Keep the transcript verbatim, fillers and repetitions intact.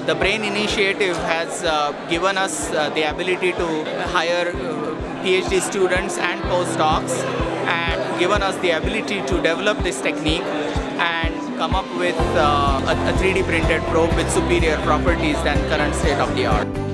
the BRAIN initiative has uh, given us uh, the ability to hire uh, PhD students and postdocs, and given us the ability to develop this technique and come up with uh, a, a three D printed probe with superior properties than current state of the art.